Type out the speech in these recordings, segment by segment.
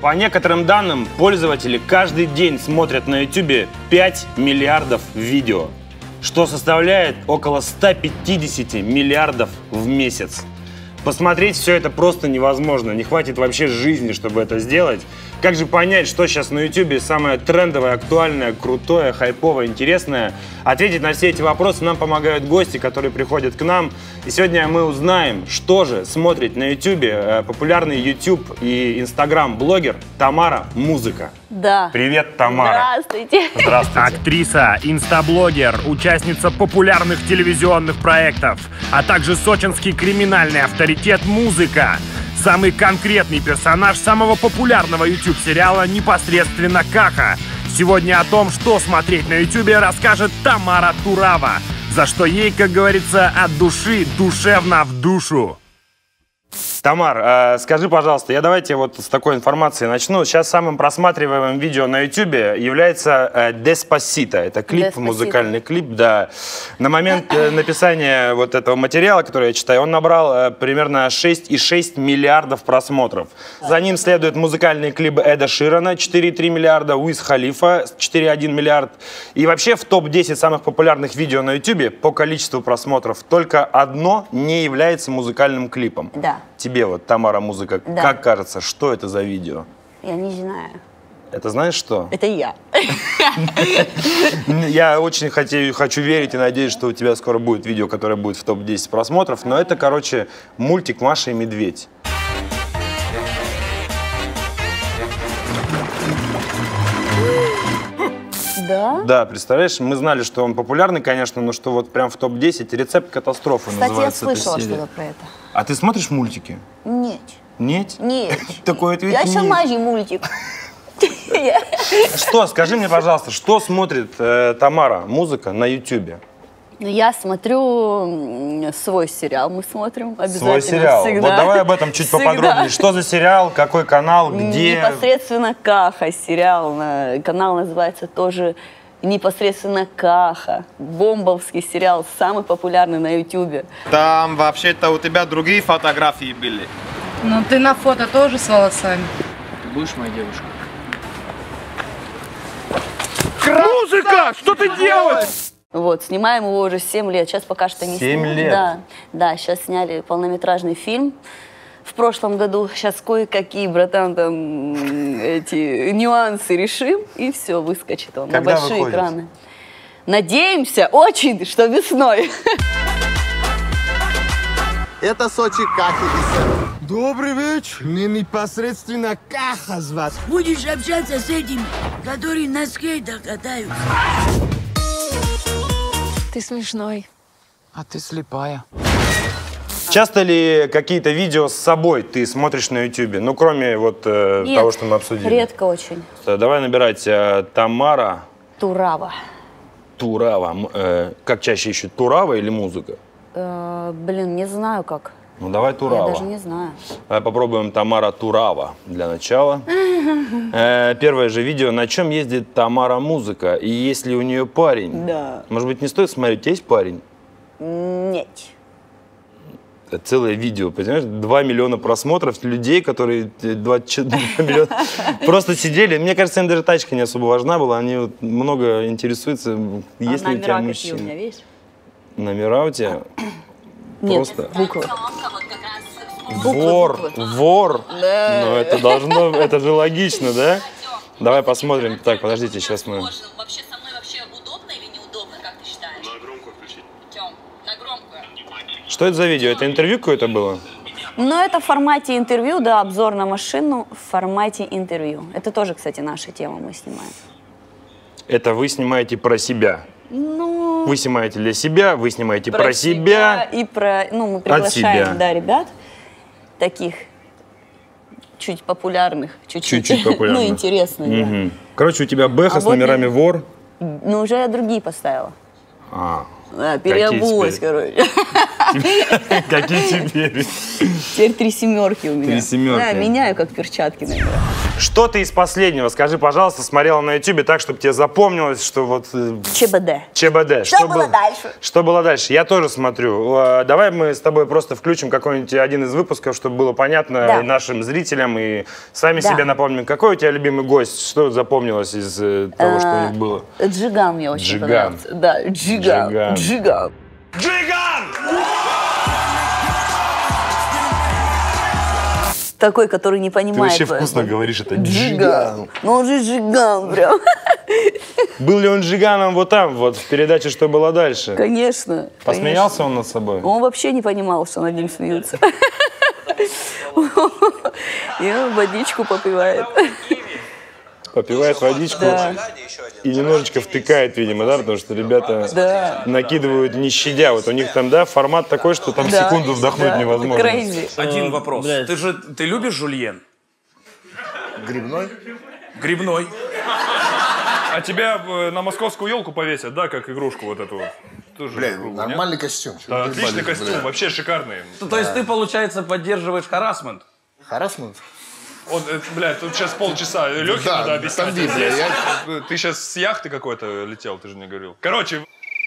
По некоторым данным, пользователи каждый день смотрят на YouTube 5 миллиардов видео, что составляет около 150 миллиардов в месяц. Посмотреть все это просто невозможно, не хватит вообще жизни, чтобы это сделать. Как же понять, что сейчас на YouTube самое трендовое, актуальное, крутое, хайповое, интересное? Ответить на все эти вопросы нам помогают гости, которые приходят к нам. И сегодня мы узнаем, что же смотрит на YouTube популярный YouTube и Instagram-блогер Тамара Музыка. Да. Привет, Тамара. Здравствуйте. Здравствуйте. Актриса, инстаблогер, участница популярных телевизионных проектов, а также сочинский криминальный авторитет Музыка. Самый конкретный персонаж самого популярного YouTube-сериала непосредственно Каха. Сегодня о том, что смотреть на YouTube, расскажет Тамара Турава, за что ей, как говорится, от души душевно в душу. Тамар, скажи, пожалуйста, давайте вот с такой информации начну. Сейчас самым просматриваемым видео на YouTube является «Деспасито». Это клип, Деспасито. Музыкальный клип, да. На момент написания вот этого материала, который я читаю, он набрал примерно 6,6 миллиардов просмотров. За ним следует музыкальный клип Эда Ширана, 4,3 миллиарда, Уиз Халифа, 4,1 миллиард. И вообще в топ-10 самых популярных видео на YouTube по количеству просмотров только одно не является музыкальным клипом. Да. Тебе вот, Тамара Музыка, Да. как кажется, что это за видео? Я не знаю. Это знаешь что? Это я. Я очень хочу верить и надеюсь, что у тебя скоро будет видео, которое будет в топ-10 просмотров. Но это, короче, мультик «Маша и медведь». Да? Да, представляешь, мы знали, что он популярный, конечно, но что вот прям в топ-10 рецепт катастрофы Кстати, я называется эта слышала серия. что-то про это. А ты смотришь мультики? Нет. Нет? Нет. Такой ответ Я нет. сама же мультик. Что, скажи мне, пожалуйста, что смотрит Тамара Музыка на YouTube? Я смотрю свой сериал, мы смотрим обязательно. Свой сериал. Всегда. Вот давай об этом чуть Всегда. поподробнее. Что за сериал, какой канал, где? Непосредственно Каха сериал. Канал называется тоже непосредственно Каха. Бомбовский сериал, самый популярный на YouTube. Там вообще-то у тебя другие фотографии были. Ну ты на фото тоже с волосами. Ты будешь моей девушкой? Музыка! Что ты делаешь? Вот, снимаем его уже 7 лет. Сейчас пока что не 7 снимаем. лет? Да, да, сейчас сняли полнометражный фильм. В прошлом году сейчас кое-какие, братан, там эти нюансы решим, и все, выскочит он Когда на большие выходит? экраны. Надеемся очень, что весной. Это Сочи Кахи и Сэр. Добрый вечер. Мне непосредственно Каха звать. Будешь общаться с этими, которые на скейтах катаются. Ты смешной. А ты слепая. Часто ли какие-то видео с собой ты смотришь на YouTube? Ну, кроме вот Нет, того, что мы обсудили. редко очень. Давай набирать Тамара Турава. Турава. Как чаще ищут, Турава или Музыка? Блин, не знаю как. Ну, давай Турава. Я даже не знаю. Давай попробуем Тамара Турава для начала. Первое же видео. На чем ездит Тамара Музыка? И есть ли у нее парень? Да. Может быть, не стоит смотреть? У тебя есть парень? Нет. Это целое видео, понимаешь? 2 миллиона просмотров людей, которые 22 миллиона просто сидели. Мне кажется, им даже тачка не особо важна была. Они вот много интересуются, есть ли у тебя номера какие у мужчина. меня есть? Номера у тебя? Нет, Просто буквы. Вор. Да. Ну, это должно, это же логично, да? Давай посмотрим. Так, подождите, сейчас мы... Вообще со мной вообще удобно или неудобно, как ты считаешь? На громкую включить. Тём, на громкую. Что это за видео? Это интервью какое-то было? Ну, это в формате интервью, да, обзор на машину в формате интервью. Это тоже, кстати, наша тема, мы снимаем. Это вы снимаете про себя? Ну, Вы снимаете для себя, вы снимаете про себя. и про, ну, мы себя. приглашаем, да, ребят, таких чуть популярных, Чуть-чуть популярных. ну, интересных, да. Мгм. Короче, у тебя бэха с вот номерами вор. Ну, уже я другие поставила. А, Да, переобулась, теперь? короче. Какие теперь? Теперь 3 семерки у меня. 3 семерки. Да, меняю как перчатки, наверное. Что ты из последнего, скажи, пожалуйста, смотрела на ютубе так, чтобы тебе запомнилось, что вот... ЧБД. ЧБД. Что было дальше? Что было дальше? Я тоже смотрю. Давай мы с тобой просто включим какой-нибудь один из выпусков, чтобы было понятно и нашим зрителям, и сами себе напомним. Какой у тебя любимый гость? Что запомнилось из того, что у них было? Джиган мне очень понравился. Да, Джиган. Джиган. Такой, который не понимает. Ты вообще вкусно говоришь, это Джиган. Ну он же Джиган прям. Был ли он Джиганом вот там, вот в передаче «Что было дальше»? Конечно. Посмеялся он над собой? Он вообще не понимал, что над ним смеются. И он водичку попивает. Попивает водичку и немножечко втыкает, видимо, да, потому что ребята накидывают не щадя. Вот у них там, да, формат такой, что там секунду вдохнуть невозможно. Крейзи. Один вопрос. Ты любишь жульен? Грибной? Грибной. А тебя на московскую елку повесят, да, как игрушку вот эту вот? Тоже Бля, нормальный костюм. Да, отличный костюм, вообще шикарный. То есть ты, получается, поддерживаешь харассмент? Харассмент? Он, бля, тут сейчас полчаса Лёхе надо объяснять. Ты сейчас с яхты какой-то летел, ты же мне говорил. Короче,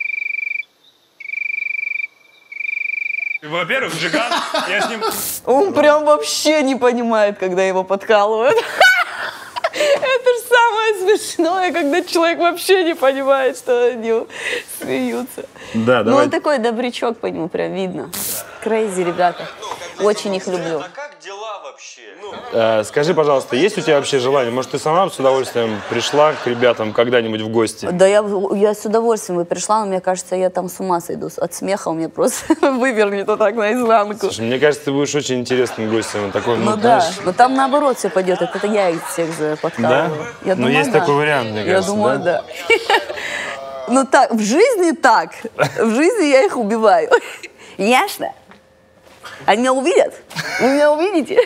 во-первых, Джиган, я с ним... Он прям вообще не понимает, когда его подкалывают. Это же самое смешное, когда человек вообще не понимает, что над ним смеются. Да, ну, он такой добрячок, по нему прям видно. Крейзи, ребята. Очень их люблю. А как дела вообще? Скажи, пожалуйста, есть у тебя вообще желание? Может, ты сама с удовольствием пришла к ребятам когда-нибудь в гости? Да, я с удовольствием бы пришла, но мне кажется, я там с ума сойду. От смеха у меня просто вывернет вот так наизнанку. Слушай, мне кажется, ты будешь очень интересным гостем. Такой, ну да, знаешь... но там наоборот все пойдет. Это я их всех подкалываю. Да? Ну, есть такой вариант, мне кажется, я думаю, да. Ну так, в жизни так. В жизни я их убиваю. Ясно? Они меня увидят? Вы меня увидите?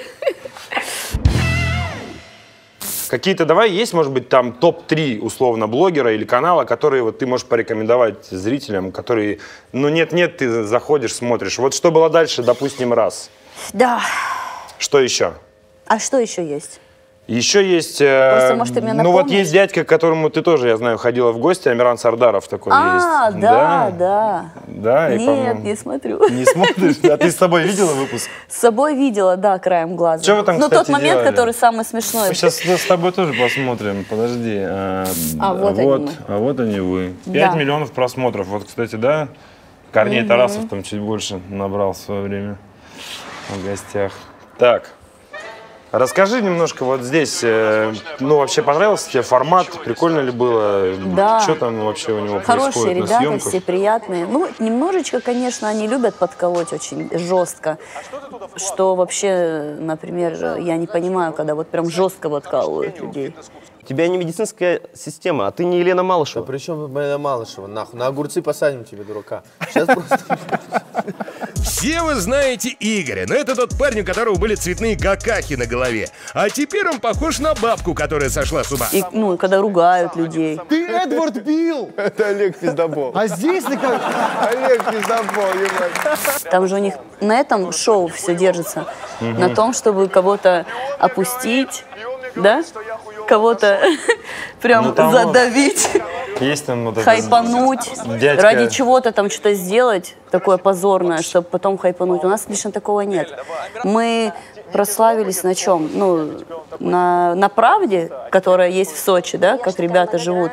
Какие-то, давай, есть, может быть, там топ-3 условно блогера или канала, которые вот ты можешь порекомендовать зрителям, которые, ну нет-нет, ты заходишь, смотришь. Вот что было дальше, допустим, раз. Да. Что еще? А что еще есть? Еще есть, просто, может, ты меня ну вот есть дядька, к которому ты тоже, я знаю, ходила в гости, Амиран Сардаров такой есть. Да. Нет, не смотрю. Не смотришь? А ты с собой видела выпуск? С собой видела, да, краем глаза. Что вы там, кстати, тот момент, делали? Который самый смешной. Мы сейчас с тобой тоже посмотрим, подожди. Вот они вы. 5 миллионов просмотров. Вот, кстати, да, Корней Тарасов там чуть больше набрал в свое время в гостях. Так. Расскажи немножко вот здесь, ну вообще понравился тебе формат, прикольно ли было? Да. Что там вообще у него хорошие происходит ребята, на съемках? все приятные. Ну, немножечко, конечно, они любят подколоть очень жестко. Что вообще, например, я не понимаю, когда вот прям жестко подкалывают людей. У тебя не медицинская система, а ты не Елена Малышева. Да при чем Елена Малышева? Нахуй, на огурцы посадим тебе, дурака. Сейчас просто... Все вы знаете Игоря, но это тот парень, у которого были цветные гакахи на голове. А теперь он похож на бабку, которая сошла с ума. И, ну, когда ругают людей. Ты Эдвард Билл! Это Олег Пиздобол. А здесь ты как? Олег Пиздобол, ебать. Там же у них на этом шоу все держится. На том, чтобы кого-то опустить, да? Кого-то прям задавить. Есть там вот хайпануть, дядька. Ради чего-то там что-то сделать, такое позорное, чтобы потом хайпануть. У нас лично такого нет. Мы прославились на чем? Ну, на правде, которая есть в Сочи, да, как ребята живут.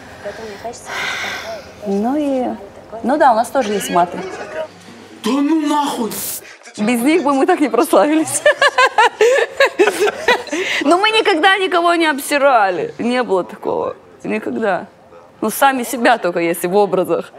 Ну да, у нас тоже есть маты. Да ну нахуй! Без них бы мы так не прославились. Но мы никогда никого не обсирали. Не было такого. Никогда. Ну, сами себя только, если в образах.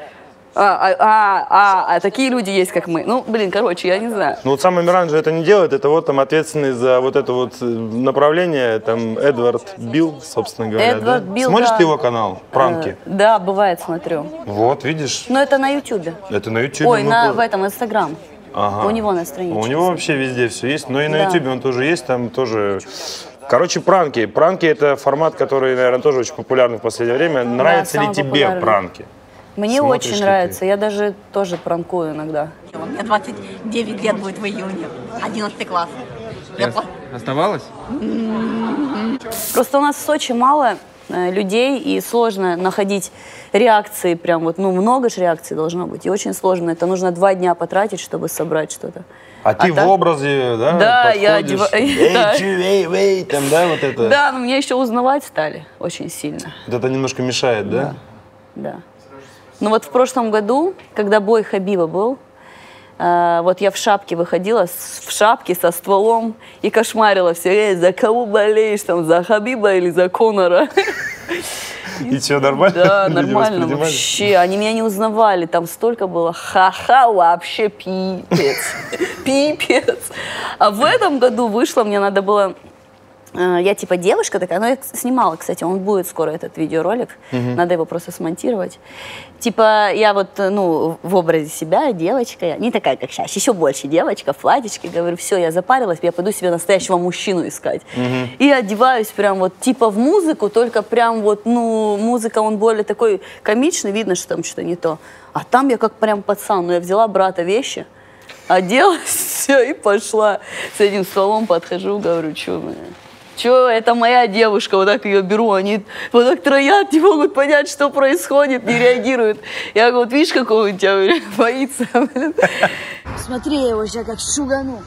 А такие люди есть, как мы. Ну, блин, короче, я не знаю. Ну, вот сам Амиран же это не делает. Это вот там ответственный за вот это вот направление, там, Эдвард Билл, собственно говоря. Эдвард Билл, смотришь ты его канал? Пранки? Да, бывает, смотрю. Вот, видишь? Но это на Ютубе. Это на Ютубе? Ой, в этом, Инстаграм. Ага. У него на странице. У него вообще везде все есть. Но и на Ютубе он тоже есть, там тоже... Короче, пранки. Пранки — это формат, который, наверное, тоже очень популярный в последнее время. Нравятся ли тебе пранки? Мне Смотришь очень ли нравится. Я даже тоже пранкую иногда. Мне 29 лет будет в июне. 11 класс. Оставалось? Просто у нас в Сочи мало людей, и сложно находить реакции, прям вот, ну, много же реакций должно быть, и очень сложно. Это нужно 2 дня потратить, чтобы собрать что-то. А ты в образе, да? Да, я подходишь? одеваю. Эй, там, да, вот это? Да, но меня еще узнавать стали очень сильно. Вот это немножко мешает, да? Да. Ну вот в прошлом году, когда бой Хабиба был, вот я в шапке выходила, в шапке со стволом и кошмарила все. За кого болеешь, там, за Хабиба или за Конора? И что, нормально? Да, Люди нормально воспринимали? вообще. Они меня не узнавали, там столько было ха-ха, вообще пипец. Пипец. А в этом году вышло, мне надо было... Я типа девушка такая, но я снимала, кстати, он будет скоро, этот видеоролик, надо его просто смонтировать. Типа я вот, ну, в образе себя, девочка, не такая, как сейчас, еще больше девочка, в платьичке, говорю, все, я запарилась, я пойду себе настоящего мужчину искать. И одеваюсь прям вот типа в музыку, только прям вот, ну, музыка, он более такой комичный, видно, что там что-то не то. А там я как прям пацан, ну, я взяла брата вещи, оделась, все, и пошла с этим стволом, подхожу, говорю, что, это моя девушка, вот так ее беру, они вот так троят, не могут понять, что происходит, не реагируют. Я говорю, вот видишь, какого у тебя, боится. Смотри, я его сейчас как шугану.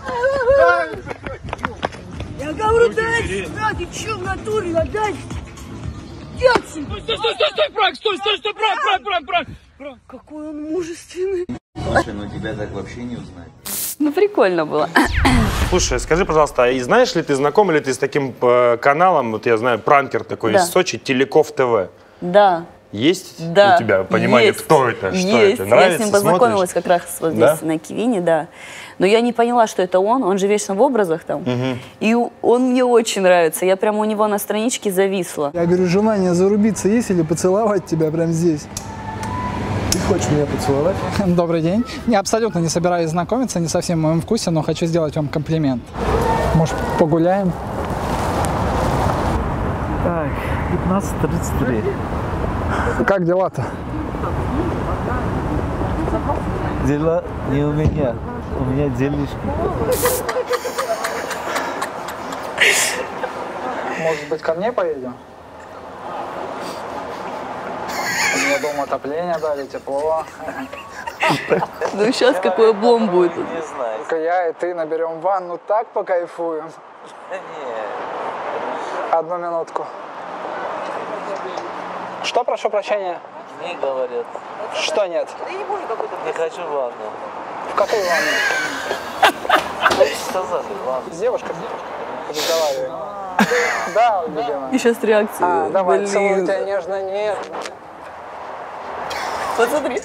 Я говорю, дай сюда, ты че в натуре, дай. Стой, Пранк, стой, пранк. Какой он мужественный. Слушай, ну тебя так вообще не узнать. Ну, прикольно было. Слушай, скажи, пожалуйста, и знаешь ли ты, знаком ли ты с таким каналом, вот я знаю, пранкер такой из Сочи, Телеков ТВ? Да. Есть у тебя понимание, есть. кто это, что есть. это? Нравится, я с ним познакомилась смотришь? как раз вот здесь, на Кивине, да. Но я не поняла, что это он же вечно в образах там. И он мне очень нравится. Я прямо у него на страничке зависла. Я говорю, желание зарубиться есть или поцеловать тебя прямо здесь? Ты хочешь меня поцеловать? Добрый день. Я абсолютно не собираюсь знакомиться, не совсем в моем вкусе, но хочу сделать вам комплимент. Может, погуляем? Так, 15:33. Как дела-то? Дела не у меня делишки. Может быть, ко мне поедем? У меня дома отопление дали, тепло. Ну сейчас какой облом будет. Не знаю. Только я и ты наберем ванну, так покайфуем. Нет. Одну минутку. Что, прошу прощения? Не говорят. Что нет? Не хочу ванну. В какую ванну? Сказали ванну. С девушкой? Разговариваем. Да, любимая. И сейчас реакция. Давай, целую тебя нежно, нет. Посмотри.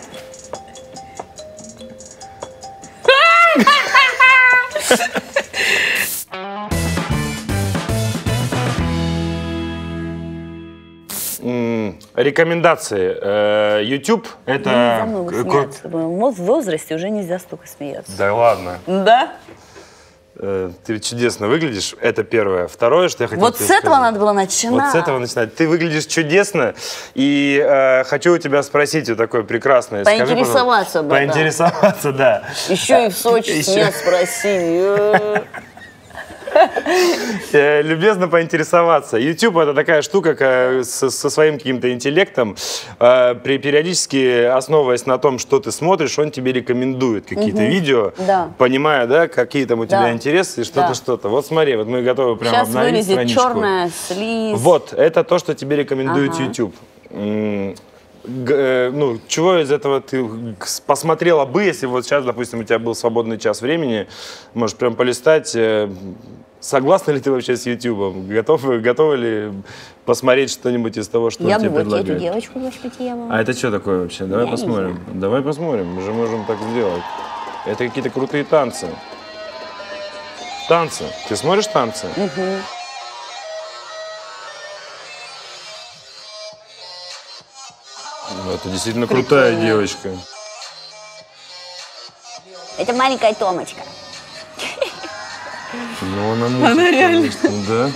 Рекомендации. YouTube это... В возрасте уже нельзя столько смеяться. Да ладно. Да? Ты чудесно выглядишь, это первое. Второе, что я хотел Вот с этого надо было начинать. Вот с этого начинать. Ты выглядишь чудесно, и хочу у тебя спросить вот такое прекрасное. Поинтересоваться, скажи, поинтересоваться, да. Еще и в Сочи меня спросили. Любезно поинтересоваться. YouTube — это такая штука со своим каким-то интеллектом. Периодически, основываясь на том, что ты смотришь, он тебе рекомендует какие-то видео, понимая, да, какие там у тебя интересы, что-то. Вот смотри, вот мы готовы прям обновить страничку. Сейчас вылезет черная слизь. Вот, это то, что тебе рекомендует YouTube. Ну, чего из этого ты посмотрела бы, если вот сейчас, допустим, у тебя был свободный час времени, можешь прям полистать. Согласна ли ты вообще с YouTube? Готова ли посмотреть что-нибудь из того, что он тебе предлагает? Я бы вот эту девочку воспитала. А это что такое вообще? Давай посмотрим. Давай посмотрим, мы же можем так сделать. Это какие-то крутые танцы. Танцы. Ты смотришь танцы? Это действительно крутая девочка. Это маленькая Томочка. Ну, она мультик, она реально. Конечно, да.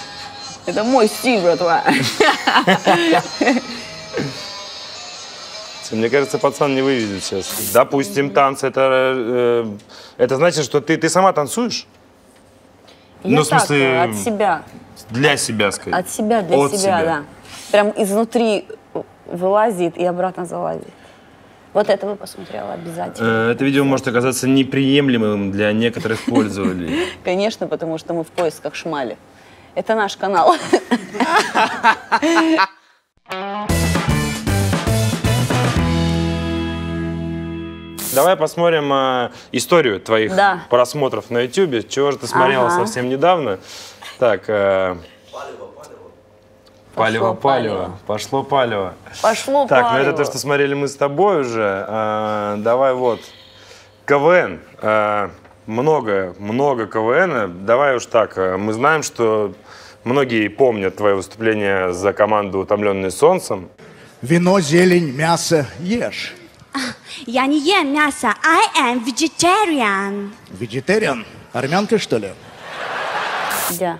Это мой стиль, братва. Мне кажется, пацан не вывезет сейчас. Допустим, танцы, это значит, что ты сама танцуешь? Я в смысле, от себя. Для себя, сказать. От себя, для себя, да. Прям изнутри вылазит и обратно залазит. Вот это вы посмотрела обязательно. Это видео может оказаться неприемлемым для некоторых пользователей. Конечно, потому что мы в поисках шмали. Это наш канал. Давай посмотрим историю твоих просмотров на YouTube. Чего же ты смотрела совсем недавно? Так, палево. Пошло палево. Так, ну это то, что смотрели мы с тобой уже. Давай вот. КВН. Много КВН. Давай уж так. Мы знаем, что многие помнят твое выступление за команду «Утомленные солнцем». Вино, зелень, мясо ешь. Я не ем мясо. I am vegetarian. Vegetarian? Армянка, что ли? Да.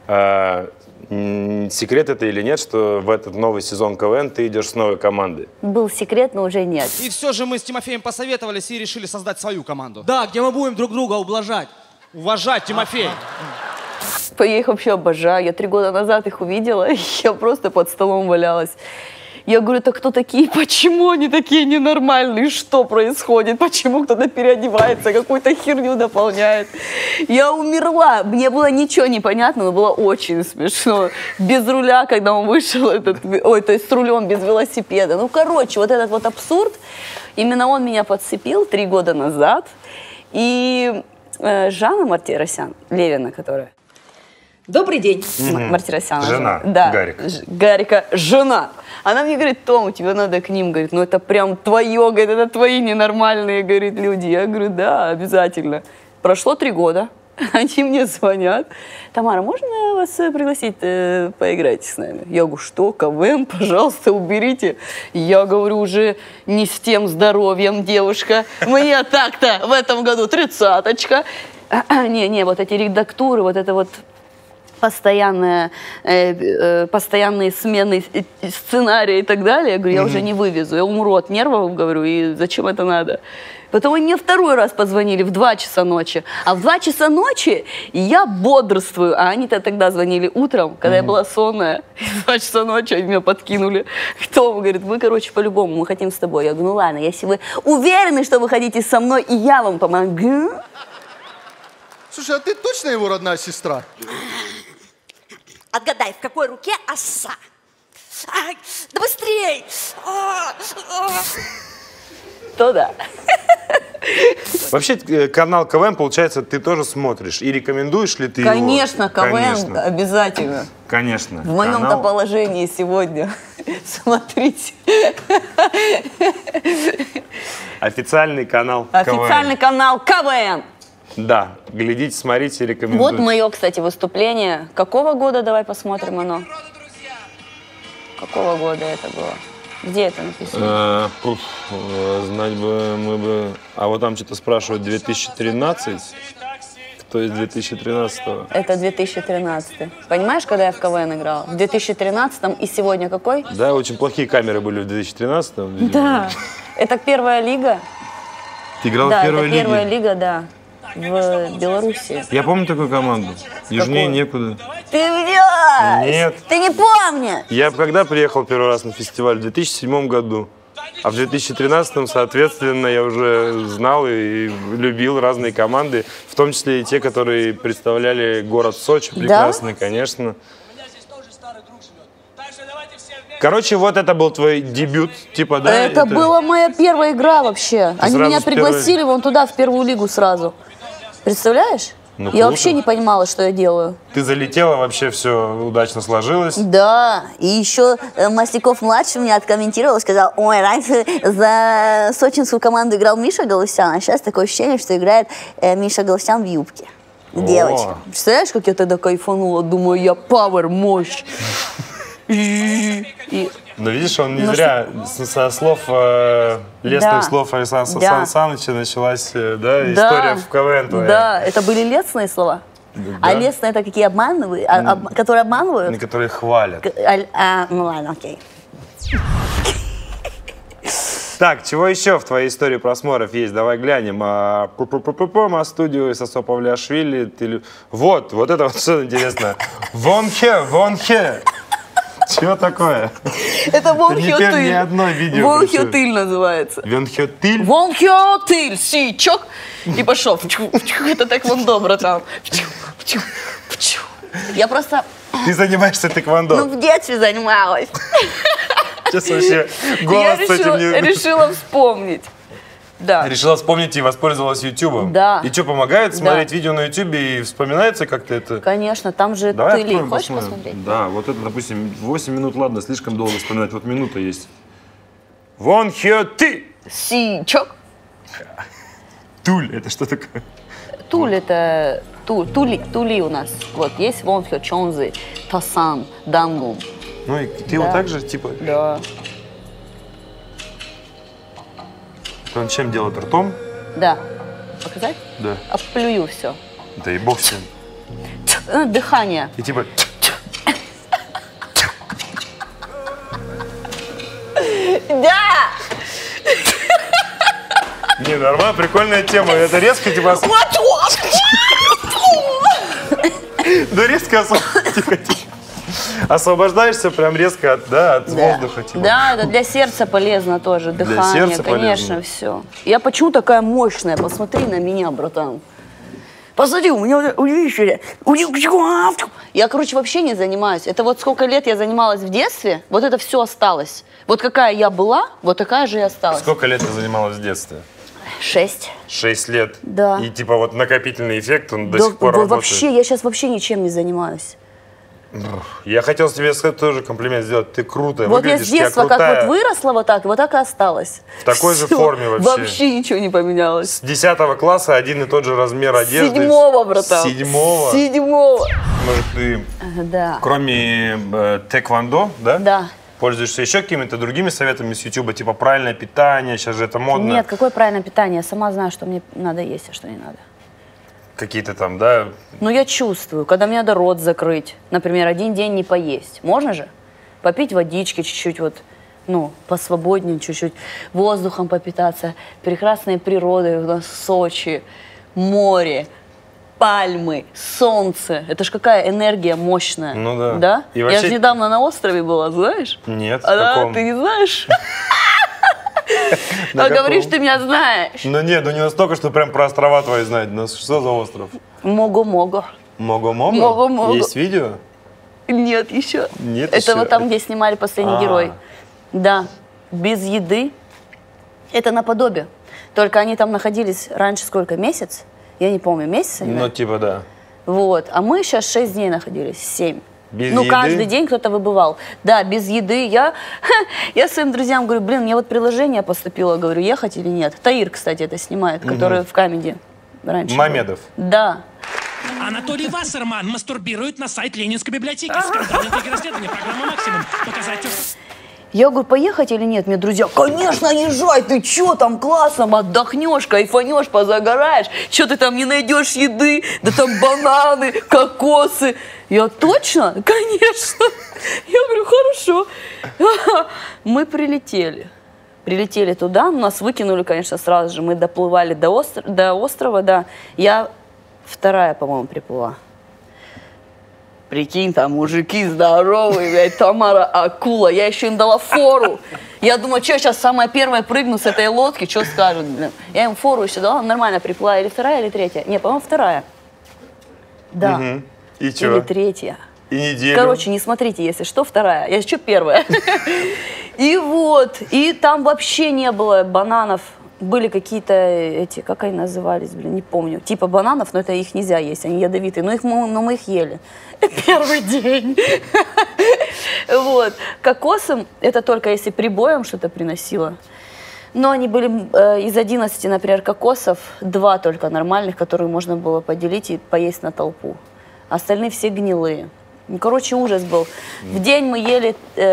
Секрет это или нет, что в этот новый сезон КВН ты идешь с новой командой? Был секрет, но уже нет. И все же мы с Тимофеем посоветовались и решили создать свою команду. Да, где мы будем друг друга ублажать. Уважать, Тимофей. Я их вообще обожаю. Я 3 года назад их увидела, и я просто под столом валялась. Я говорю, это кто такие? Почему они такие ненормальные? Что происходит? Почему кто-то переодевается, какую-то херню дополняет? Я умерла. Мне было ничего не понятно, но было очень смешно. Без руля, когда он вышел, то есть с рулем, без велосипеда. Ну, короче, вот этот вот абсурд, именно он меня подцепил 3 года назад. И Жанна Мартиросян, Левина, которая... Добрый день, Мартиросян. Жена да. Гарика. Гарика, жена. Она мне говорит, Том, тебе надо к ним, говорит, ну это прям твое, говорит, это твои ненормальные, говорит, люди. Я говорю, да, обязательно. Прошло 3 года, они мне звонят. Тамара, можно вас пригласить, поиграйте с нами? Я говорю, что, КВН, пожалуйста, уберите. Я говорю, уже не с тем здоровьем, девушка. Мне так-то в этом году 30-очка. Не, вот эти редактуры, вот это вот... постоянные смены сценария и так далее. Я говорю, я уже не вывезу, я умру от нервов, говорю, и зачем это надо? Потом они мне 2-й раз позвонили в 2 часа ночи. А в 2 часа ночи я бодрствую. А они-то тогда звонили утром, когда я была сонная. В 2 часа ночи они меня подкинули. Кто? Он говорит, мы, короче, по-любому, мы хотим с тобой. Я говорю, ну ладно, если вы уверены, что вы хотите со мной, и я вам помогу. Слушай, а ты точно его родная сестра? Отгадай, в какой руке оса? Ай, да быстрей! То да. Вообще, канал КВН, получается, ты тоже смотришь. И рекомендуешь ли ты Конечно, его? КВН Конечно. Обязательно. Конечно. В моем-то положении сегодня. Смотрите. Официальный канал КВН. Официальный канал КВН. Да, глядите, смотрите, рекомендую. Вот мое, кстати, выступление. Какого года, давай посмотрим оно. Какого года это было? Где это написано? Знать бы мы бы... А вот там что-то спрашивают 2013. Кто из 2013-го? Это 2013. Понимаешь, когда я в КВН играла? В 2013-м и сегодня какой? Да, очень плохие камеры были в 2013-м. Да. Это 1-я лига. Ты играл в первой лиге? Да, это 1-я лига, да. В Беларуси. Я помню такую команду. Южнее некуда. Ты врешь! Нет. Ты не помнишь! Я когда приехал 1-й раз на фестиваль? В 2007 году. А в 2013, соответственно, я уже знал и любил разные команды, в том числе и те, которые представляли город Сочи. Прекрасный, да? Конечно. Короче, вот это был твой дебют, типа, да? Это была моя 1-я игра вообще. Они меня пригласили вон туда, в 1-ю лигу сразу. Представляешь? Ну, я вообще не понимала, что я делаю. Ты залетела, вообще все удачно сложилось. Да, и еще Масляков-младший мне откомментировал, сказал, ой, раньше за сочинскую команду играл Миша Галустян, а сейчас такое ощущение, что играет Миша Галустян в юбке. Девочка. Представляешь, как я тогда кайфанула? Думаю, я пауэр, мощь. Но видишь, он не зря со слов, лестных слов Александра Саныча началась, да, история в КВН твоя. Да, это были лестные слова. Да. А лестные это какие обманывают, которые обманывают? И которые хвалят. Ну ладно, окей. Так, чего еще в твоей истории просмотров есть? Давай глянем. Студию Сосо Павлиашвили. Вот это вот что интересно. Вон хе. Чего такое? Это Вонхётыль. Ни одно видео. Вонхётыль называется. Вонхётыль? Вонхётыль. Сичок. И пошел. Это так вон братан. Я просто... Ты занимаешься тэквондо? Ну, в детстве занималась. Сейчас вообще голос с этим не... решила вспомнить. Да. Решила вспомнить и воспользовалась Ютубом? Да. И что, помогает смотреть видео на Ютубе и вспоминается как-то это? Конечно, там же Давай тыли. откроем, Хочешь посмотрим? посмотреть? Да, вот это, допустим, 8 минут, ладно, слишком долго вспоминать. Вот минута есть. Вонхётыль. Сичок. Туль, это что такое? Туль это... Тули у нас. Вот, есть Вонхёчонзы, Тасан, Дангум. Ну и ты вот так же, типа? Да. Он чем делает? Ртом? Да. Показать? Да. Оплюю все. Да и бог с ним. Дыхание. И типа... Да! Не, нормально, прикольная тема. Это резко, типа... Да резко освобождаешься прям резко от воздуха. Типа. Да, это для сердца полезно тоже. Дыхание, сердца конечно, полезно. все. Я почему такая мощная? Посмотри на меня, братан. Посмотри, у меня я, короче, вообще не занимаюсь. Это вот сколько лет я занималась в детстве, вот это все осталось. Вот какая я была, вот такая же и осталась. Сколько лет ты занималась в детстве? 6. 6 лет? Да. И типа вот накопительный эффект, он до сих пор работает? Вообще, я сейчас вообще ничем не занимаюсь. Я хотел тебе сказать тоже комплимент сделать. Ты крутая, вот выглядишь, я с детства как вот выросла вот так и осталась. В такой же форме вообще. Вообще ничего не поменялось. С 10 класса один и тот же размер одежды. 7-го, братан. 7-го? 7-го. Может, ты кроме тэквондо, да? Да. Пользуешься еще какими-то другими советами с Ютуба, типа правильное питание, сейчас же это модно. Нет, какое правильное питание? Я сама знаю, что мне надо есть, а что не надо. Какие-то там, да? Ну, я чувствую, когда мне надо рот закрыть, например, один день не поесть. Можно же? Попить водички чуть-чуть, вот, ну, посвободнее чуть-чуть, воздухом попитаться. Прекрасной природой у нас Сочи, море, пальмы, солнце. Это ж какая энергия мощная. Ну да. Да? И вообще... Я же недавно на острове была, знаешь? Нет, да, ты не знаешь? А говоришь, ты меня знаешь. Ну нет, ну не настолько, что прям про острова твои знать. Ну что за остров? Мого-мого. Мого-мого? Мого-мого. Есть видео? Нет, еще. Нет, это еще? Вот там, где снимали «Последний герой». Да, без еды. Это наподобие. Только они там находились раньше сколько? Месяц? Я не помню, месяц? Ну типа да. Вот, а мы сейчас 6 дней находились, 7. Без ну, еды? каждый день кто-то выбывал. Да, без еды. Я своим друзьям говорю, блин, мне вот приложение поступило, говорю, ехать или нет. Таир, кстати, это снимает, который в Камеди раньше. Мамедов. Был. Да. Анатолий Вассерман мастурбирует на сайт Ленинской библиотеки. Скандальное расследование, программа «Максимум». Показать... Я говорю, поехать или нет? Мне друзья, конечно, езжай, ты чё, там классно, отдохнешь, кайфанешь, позагораешь. Чё ты там не найдешь еды? Да там бананы, кокосы. Я точно? Конечно. Я говорю, хорошо. Мы прилетели. Прилетели туда, нас выкинули, конечно, сразу же. Мы доплывали до острова, да. Я вторая, по-моему, приплыла. Прикинь, там мужики здоровые, блядь, Тамара акула. Я еще им дала фору. Я думаю, что сейчас самая первая прыгну с этой лодки, что скажут, блин. Я им фору еще дала, нормально приплыла. Или вторая, или третья. Не, по-моему, вторая. Да. Угу. И что? Или третья. И неделю. Короче, не смотрите, если что, вторая. Я еще первая. И вот, и там вообще не было бананов. Были какие-то эти, как они назывались, блин, не помню. Типа бананов, но это их нельзя есть, они ядовитые. Но мы их ели. Первый день. Вот. Кокосом, это только если прибоем что-то приносило. Но они были из 11, например, кокосов, 2 только нормальных, которые можно было поделить и поесть на толпу. Остальные все гнилые. Короче, ужас был. В день мы ели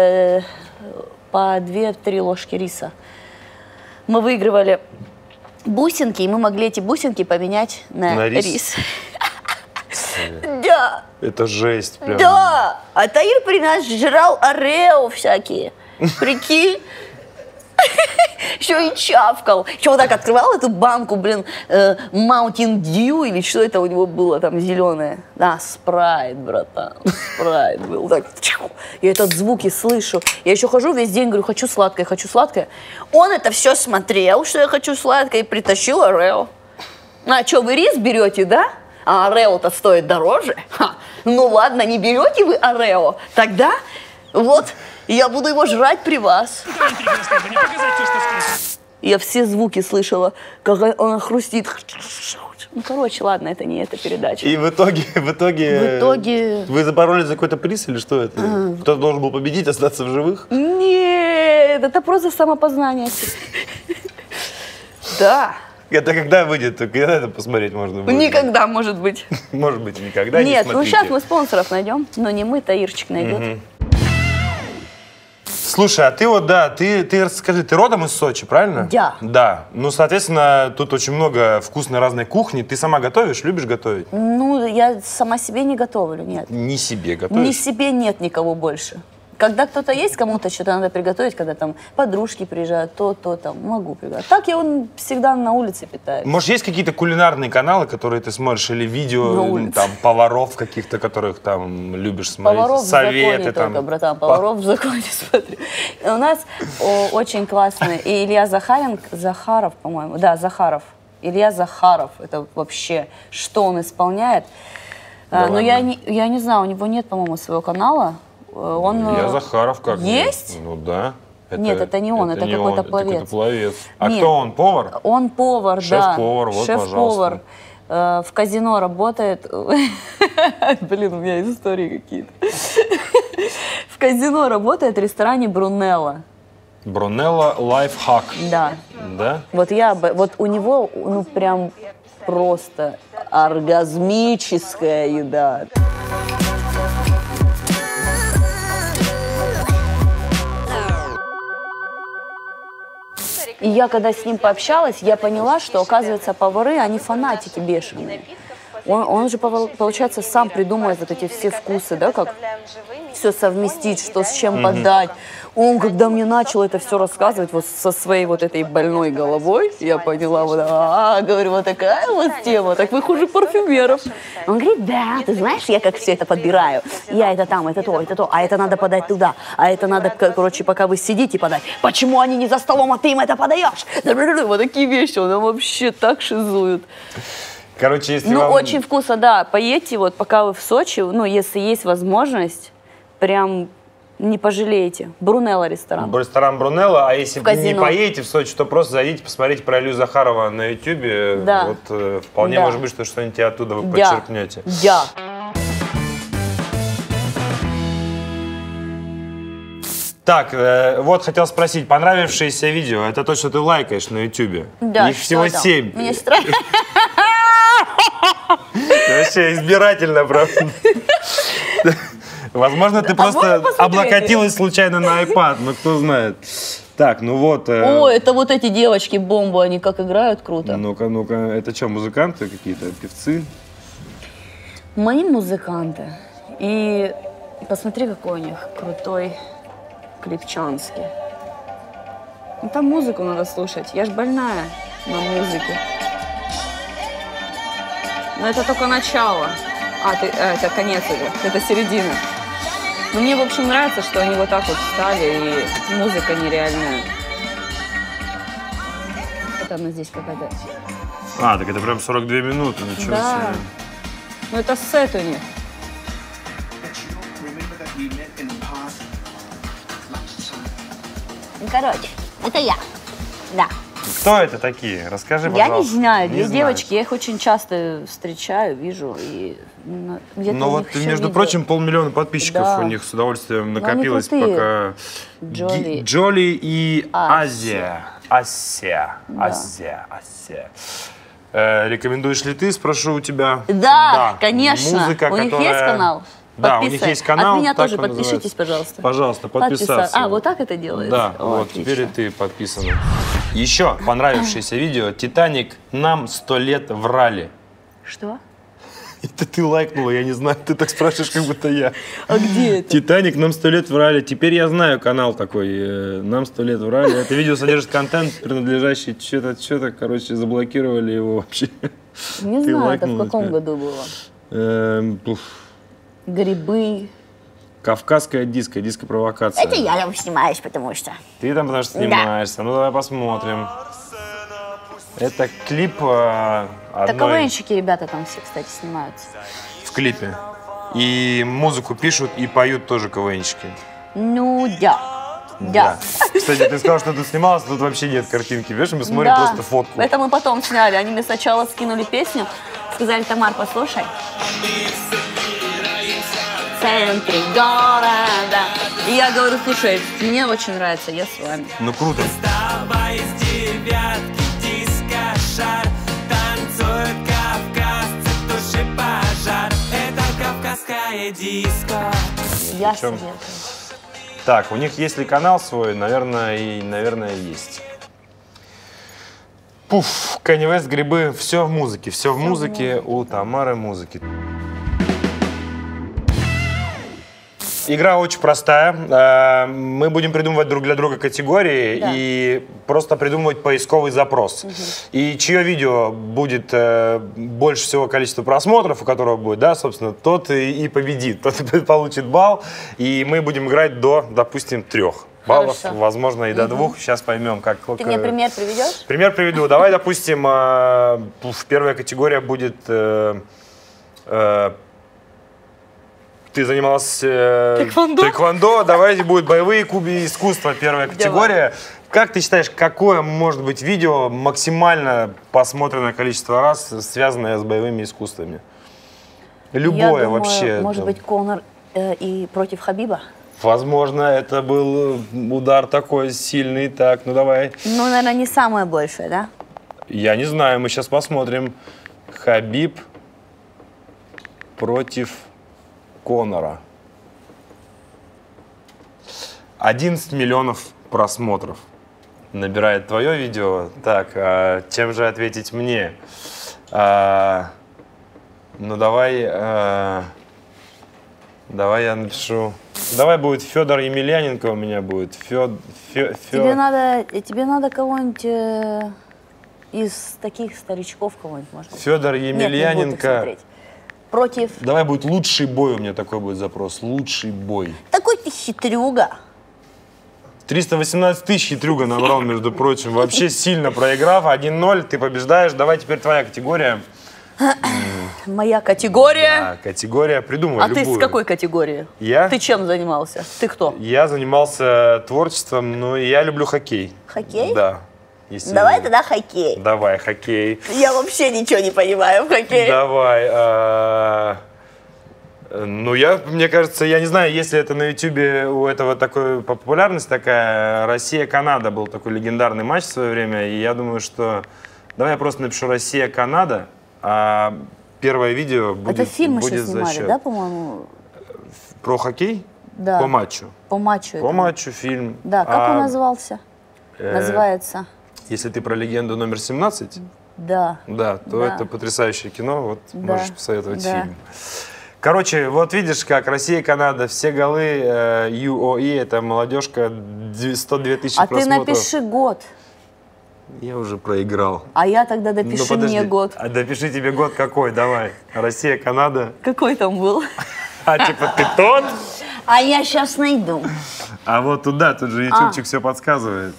по 2-3 ложки риса. Мы выигрывали бусинки, и мы могли эти бусинки поменять на рис. Да. Это жесть прям. Да. А Таир при нас жрал орео всякие. Прикинь. Еще и чавкал. Еще вот так открывал эту банку, блин, Mountain Dew или что это у него было там зеленое. Да, спрайт, братан, спрайт был. Так, я этот звук и слышу. Я еще хожу весь день, говорю, хочу сладкое, хочу сладкое. Он это все смотрел, что я хочу сладкое, и притащил Орео. А что, вы рис берете, да? А Орео-то стоит дороже. Ха. Ну ладно, не берете вы Орео, тогда вот я буду его жрать при вас. Я все звуки слышала, как он хрустит. Ну, короче, ладно, это не эта передача. И в итоге вы заборолись за какой-то приз или что это? Кто-то должен был победить, остаться в живых? Нет, это просто самопознание. Да. Это когда выйдет? Когда это посмотреть можно будет? Никогда, может быть. Может быть, никогда. Нет, ну сейчас мы спонсоров найдем, но не мы, Таирчик найдет. Слушай, а ты вот, да, ты расскажи, ты родом из Сочи, правильно? Да. Да. Ну, соответственно, тут очень много вкусной разной кухни. Ты сама готовишь, любишь готовить? Ну, я сама себе не готовлю, нет. Не себе готовишь? Не себе нет никого больше. Когда кто-то есть, кому-то что-то надо приготовить, когда там подружки приезжают, то там могу приготовить. Так я всегда на улице питаюсь. Может, есть какие-то кулинарные каналы, которые ты смотришь, или видео там поваров каких-то, которых там любишь смотреть? Поваров советы, в законе там... только, братан, поваров в законе смотрю. У нас очень классный, и Илья Захаров, по-моему, да, Захаров. Илья Захаров, это вообще, что он исполняет. Да, но я не знаю, у него нет, по-моему, своего канала. Илья Захаров как? Есть? Ну да. Нет, это не он, это какой-то пловец. А нет, кто он, повар? Он повар, да. Шеф-повар, вот, шеф-повар. В казино работает. Блин, у меня истории какие-то. В казино работает в ресторане Брунелло. Брунелло лайфхак. Да. Да? Вот у него, ну прям просто оргазмическая еда. И я, когда с ним пообщалась, я поняла, что, оказывается, повары, они фанатики бешеные. Он же, получается, сам придумывает вот эти все вкусы, да, как все совместить, что с чем подать. Он, когда мне начал это все рассказывать вот со своей вот этой больной головой, я поняла, вот, говорю, вот такая вот тема, так вы хуже парфюмеров. Он говорит, да, ты знаешь, я как все это подбираю. Я это там, это то, а это надо подать туда, а это надо, короче, пока вы сидите, подать. Почему они не за столом, а ты им это подаешь? Вот такие вещи, он вообще так шизует. Короче, если вам... очень вкусно, да, поедьте, вот пока вы в Сочи, ну, если есть возможность, прям не пожалеете. Брунелло ресторан. Ресторан Брунелло, а если не поедете в Сочи, то просто зайдите, посмотрите про Илью Захарова на Ютубе. Да. Вот вполне может быть, что что-нибудь оттуда вы подчеркнете. Да. Так, вот хотел спросить, понравившееся видео, это то, что ты лайкаешь на Ютубе? Да. Их всего 7. Мне страшно. Вообще избирательно, правда. Возможно, ты просто облокотилась случайно на iPad, но кто знает. Так, ну вот. О, это вот эти девочки бомбу, они как играют круто. Ну-ка, ну-ка, это что, музыканты какие-то, певцы? Мои музыканты. И посмотри, какой у них крутой клипчанский. Ну, там музыку надо слушать. Я ж больная на музыке. Но это только начало. Это конец уже. Это середина. Но мне, в общем, нравится, что они вот так вот встали, и музыка нереальная. Это она здесь какая-то. Так это прям 42 минуты, ничего себе. Ну это сет у них. Короче, это я. Да. Кто это такие? Расскажи, пожалуйста. Я не знаю, две девочки, я их очень часто встречаю, вижу. И но вот, между прочим, 500 000 подписчиков у них с удовольствием накопилось, пока Джоли и Азия. Рекомендуешь ли ты, спрошу у тебя? Да, конечно. Музыка, у них есть канал? Да, у них есть канал. От меня тоже подпишитесь, пожалуйста. Пожалуйста, подписаться. Вот так это делается? Да, вот, теперь и ты подписана. Еще понравившееся видео «Титаник. Нам 100 лет врали». Что? Это ты лайкнула, я не знаю, ты так спрашиваешь, как будто я. А где это? Титаник, нам 100 лет врали. Теперь я знаю канал такой, нам 100 лет врали. Это видео содержит контент, принадлежащий что-то, короче, заблокировали его вообще. Не знаю, это в каком году было? Грибы. Кавказская диско-провокация. Это я там снимаюсь, потому что. Ты там потому что снимаешься. Ну давай посмотрим. Это клип Так КВНщики ребята там все, кстати, снимаются. В клипе. И музыку пишут, и поют тоже КВНщики. Ну да. Да. Кстати, ты сказал, что тут снималась, тут вообще нет картинки. Видишь, мы смотрим просто фотку. Это мы потом сняли. Они мне сначала скинули песню, сказали: Тамар, послушай. В центре города. И я говорю: слушай, мне очень нравится, я с вами. Ну круто. Шар, танцуют кавказцы, туши пожар. Это кавказская диско. Я себе. Так, у них есть ли канал свой? Наверное, есть. Пуф, Kanye West, грибы, все в музыке. Все в музыке, у Тамары музыки. Игра очень простая. Мы будем придумывать друг для друга категории и просто придумывать поисковый запрос. И чье видео будет больше всего количества просмотров, у которого будет, да, собственно, тот и победит. Тот получит балл. И мы будем играть до, допустим, 3 баллов, возможно, и до 2. Сейчас поймем, как... Ты мне пример приведешь? Пример приведу. Давай, допустим, первая категория будет... Ты занималась тэквондо, давайте будет боевые искусства, первая категория. Давай. Как ты считаешь, какое может быть видео максимально посмотренное количество раз, связанное с боевыми искусствами? Любое. Я думаю, вообще. Может быть, Конор и против Хабиба? Возможно, это был удар такой сильный. Так, ну давай. Ну, наверное, не самое большее, да? Я не знаю, мы сейчас посмотрим. Хабиб против Конора. 11 миллионов просмотров набирает твое видео. Так, чем же ответить мне? Ну давай я напишу. Давай будет Федор Емельяненко у меня будет. Тебе надо кого-нибудь из таких старичков кого-нибудь, может? Федор Емельяненко. Против... Давай будет лучший бой, у меня такой будет запрос. Лучший бой. Такой ты хитрюга. 318 тысяч хитрюга набрал, между прочим. Вообще сильно проиграв. 1-0, ты побеждаешь. Давай теперь твоя категория. Моя категория? Да, категория. Придумай любую. Ты с какой категории? Я? Ты чем занимался? Ты кто? Я занимался творчеством, но я люблю хоккей. Хоккей? Да. Давай тогда хоккей. Давай, хоккей. Я вообще ничего не понимаю в хоккее. Давай. Ну, мне кажется, я не знаю, если это на Ютубе у этого такой популярность такая. Россия-Канада был такой легендарный матч в свое время. И я думаю, что... Давай я просто напишу «Россия-Канада», а первое видео будет за счет. Это фильм мы сейчас снимали, да, по-моему? Про хоккей? Да. По матчу. По матчу. По матчу фильм. Да, как он назывался? Называется... Если ты про легенду номер 17, да, то это потрясающее кино, вот можешь посоветовать фильм. Короче, вот видишь, как Россия и Канада, все голы UOE, это молодежка, 102 тысячи просмотров. А ты напиши год. Я уже проиграл. А я тогда допиши мне год. А допиши тебе год какой, давай. Россия, Канада. Какой там был? Типа ты тот? А я сейчас найду. А вот туда, тут же ютубчик все подсказывает.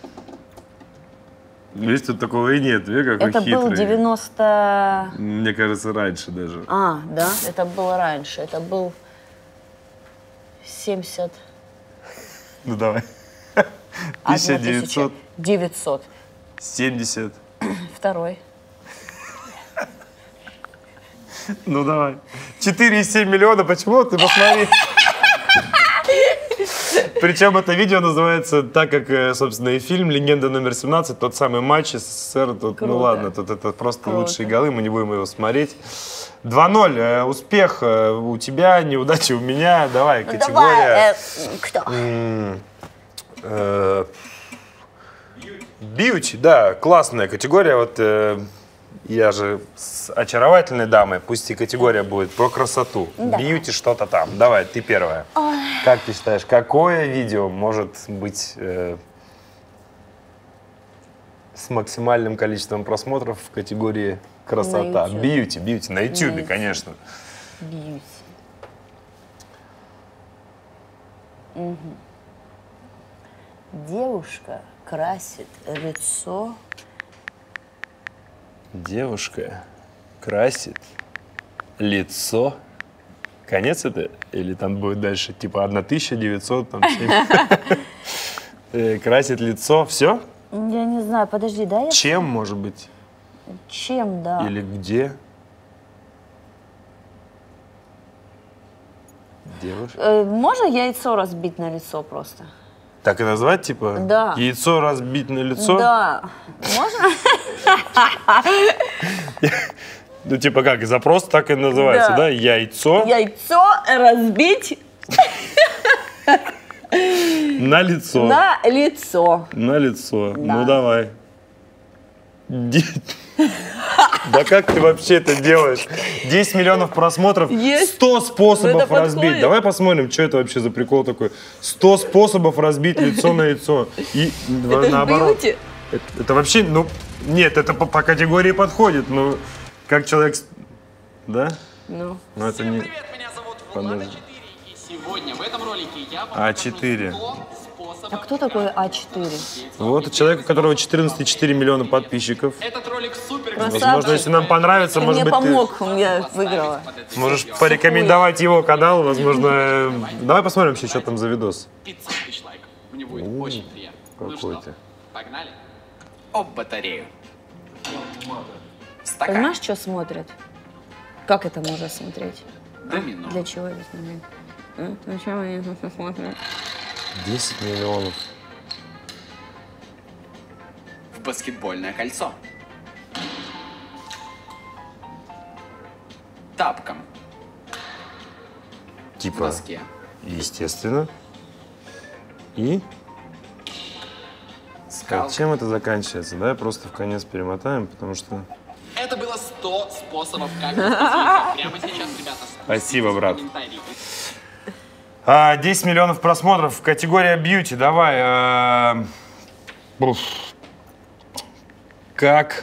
Видишь, тут такого и нет, видишь, какой это хитрый. Был 90... Мне кажется, раньше даже. Да? Это было раньше. Это был 70... Ну, давай. 1900... 900. 70... Второй. Ну, давай. 4,7 миллиона, почему? Ты посмотри. Причем это видео называется так, как, собственно, и фильм «Легенда номер 17», тот самый матч СССР. Тут, ну ладно, тут это просто лучшие голы, мы не будем его смотреть. 2-0. Успех у тебя, неудача у меня. Давай, категория. Давай, кто? Бьюти, да, классная категория. Вот Я же с очаровательной дамой, пусть и категория будет про красоту. Да. Бьюти что-то там. Давай, ты первая. Ой. Как ты считаешь, какое видео может быть с максимальным количеством просмотров в категории красота? Бьюти, бьюти. На ютубе, конечно. Бьюти. Угу. Девушка красит лицо. Девушка красит лицо. Конец это? Или там будет дальше? Типа 1900, там, красит лицо. Все? Я не знаю, подожди, да? Я... Чем, может быть? Чем, да. Или где? Девушка. Можно яйцо разбить на лицо просто? Так и назвать, типа? Да. Яйцо разбить на лицо? Да. Можно? Ну, типа как, запрос так и называется, да? Яйцо. Яйцо разбить на лицо. На лицо. На лицо. Да. Ну, давай. Да как ты вообще это делаешь? 10 миллионов просмотров, 100 способов разбить. Давай посмотрим, что это вообще за прикол такой. 100 способов разбить лицо на яйцо. И наоборот. Это вообще, ну, нет, это по категории подходит. Ну, как человек... Да? Ну. Но это не... Подожди. Сегодня в этом ролике я А4. А кто такой А4? Вот человек, у которого 14,4 миллиона подписчиков. Этот ролик супер. Возможно, если нам понравится, может быть, ты мне помог, я выиграла. Можешь порекомендовать его канал, возможно. Давай посмотрим еще, что там за видос. 500 тысяч лайков. Мне будет очень приятно. Какой ты. Погнали. Об батарею. Понимаешь, что смотрят? Как это можно смотреть? Домино. Для чего это смотреть? Зачем они это смотрят? 10 миллионов. В баскетбольное кольцо. Тапком. Типа, в носке. естественно. И? А чем это заканчивается? Давай просто в конец перемотаем, потому что... Это было 100 способов, как прямо сейчас, ребята. Спасибо, брат. 10 миллионов просмотров. Категория бьюти. Давай. Как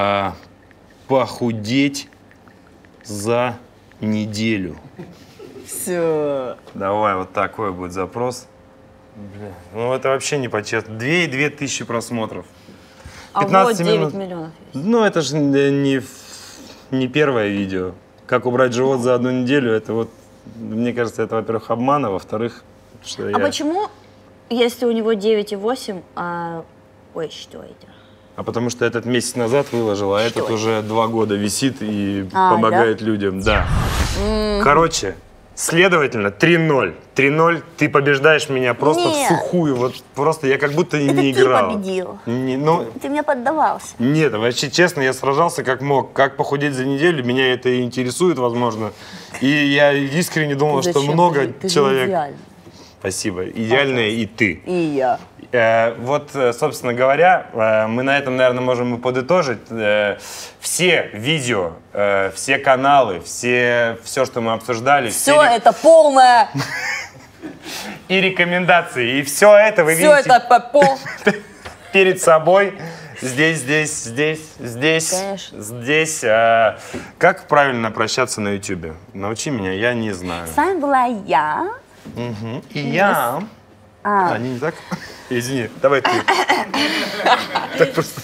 похудеть за неделю? Все. Давай, вот такой будет запрос. Бля, ну это вообще не по-честному. 2,2 тысячи просмотров. А вот 9 миллионов есть. Ну это же не первое видео. Как убрать живот за одну неделю, это вот, мне кажется, это, во-первых, обман, а во-вторых, что А почему, если у него 9,8, ой, что это? А потому что этот месяц назад выложил, а этот уже 2 года висит и помогает людям. Да. Короче, следовательно, 3-0. 3-0, ты побеждаешь меня просто в сухую. Вот просто я как будто и не играл. Ты победил. Ты мне поддавался. Нет, вообще честно, я сражался как мог. Как похудеть за неделю, меня это интересует, возможно. И я искренне думал, что много человек... Идеальный. Спасибо. Идеальная и ты. И я. Вот, собственно говоря, мы на этом, наверное, можем и подытожить. Все видео, все каналы, все, что мы обсуждали. Все это полное. И рекомендации. И все это вы видите это перед собой. Здесь. Конечно. Здесь. Как правильно прощаться на YouTube? Научи меня, я не знаю. С вами была я. Угу. И я. Они не так? Извини, давай ты. Так просто.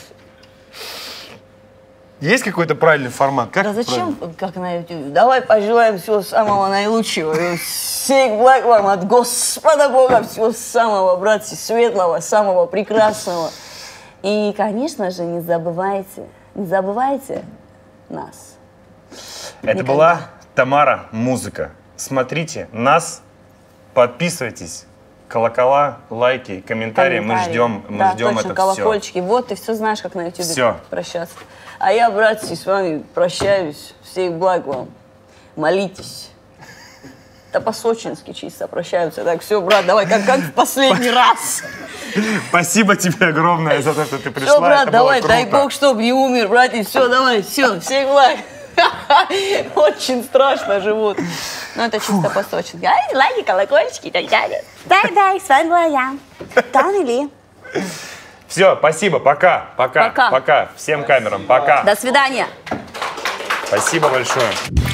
Есть какой-то правильный формат? Как да зачем, как на YouTube? Давай пожелаем всего самого наилучшего. Всех благ вам от Господа Бога, всего самого, братцы, светлого, самого прекрасного. И, конечно же, не забывайте нас. Это была Тамара Музыка. Смотрите нас, подписывайтесь. Колокола, лайки, комментарии. Мы ждем это колокольчики. все. Вот, ты все знаешь, как на YouTube прощаться. А я, братцы, с вами прощаюсь. Всех благ вам. Молитесь. Да по-сочински чисто прощаются. Так, все, брат, давай, как в последний раз. Спасибо тебе огромное за то, что ты пришла. Все, брат, это было давай, круто. дай бог, чтоб не умер, братья. Все, давай, все, всех благ. Очень страшно живут. Ну, это чисто по-сочински. Ай, лайки, колокольчики и так далее. Да, с вами была я, Таня Ли. Все, спасибо, пока. Пока. Всем камерам, пока. До свидания. Спасибо большое.